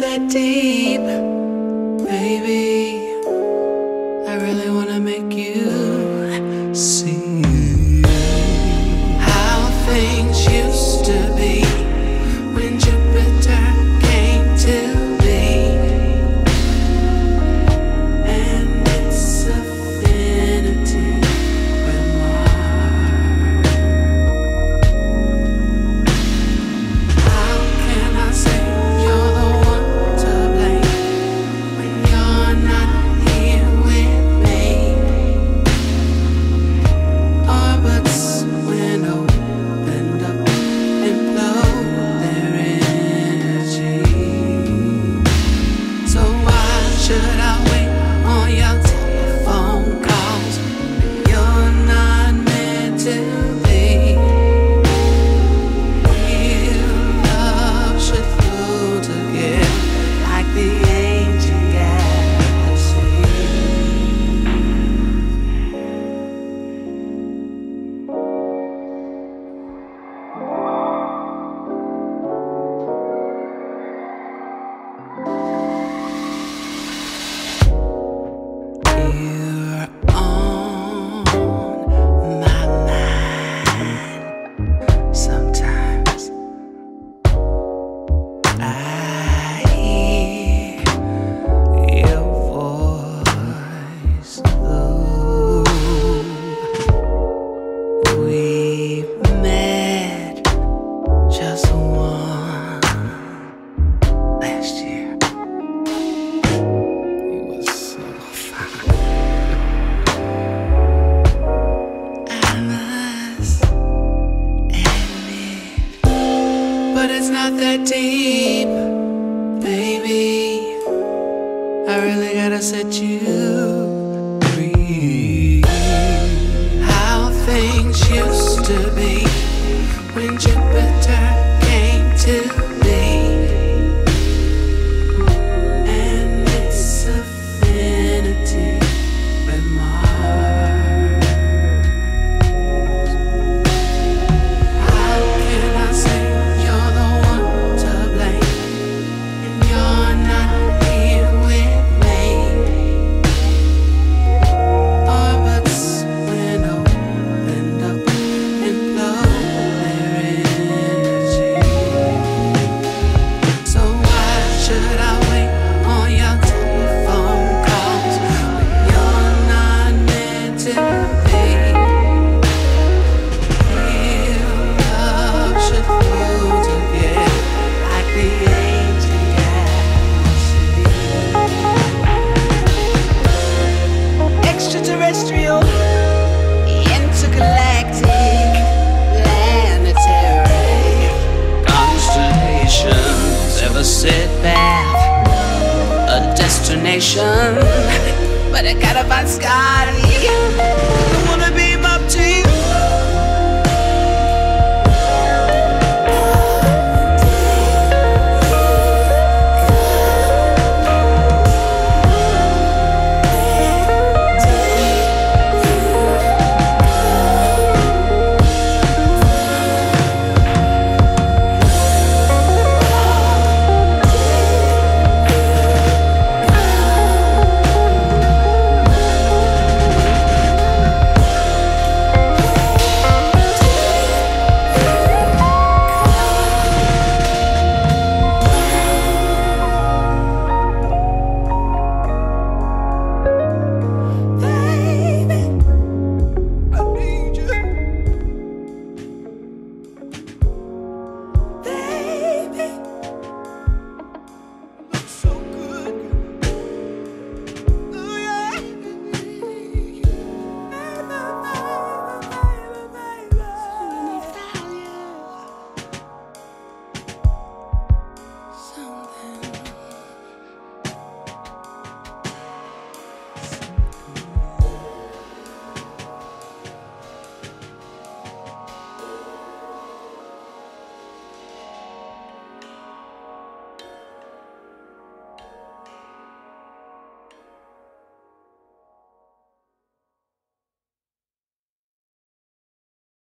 that deep, baby. I really wanna make you see how things used to be when Jupiter came to be, and its affinity with Mars. How can I say you're the one to blame when you're not here with me? Orbits when opened up and blow their energy. So why should I wait on your telephone calls when you're not meant to be? Real love should flow together like the ancient galaxy. You're on my mind. Sometimes I hear your voice, though we met just once last year. You were so fine. I must admit, but it's not that deep, baby. I really gotta set you free. How things used to be when Jupiter came to be, and its affinity with Mars. How can I say you're the one to blame when you're not here with me? Orbits when opened up and blow their energy. So why should I wait on your telephone calls when you're not meant to be? Real love should flow together like the ancient galaxy. Extraterrestrial, intergalactic, planetary constellations ever set path, a destination, but I gotta find Scotty.